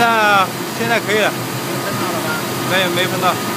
现在可以了。 喷到了吗？ 没喷到。